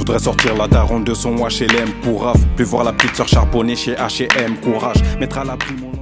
voudrais sortir la daronne de son HLM pour raf. Puis voir la petite sœur charbonner chez H&M. Courage, mettre à l'abri mon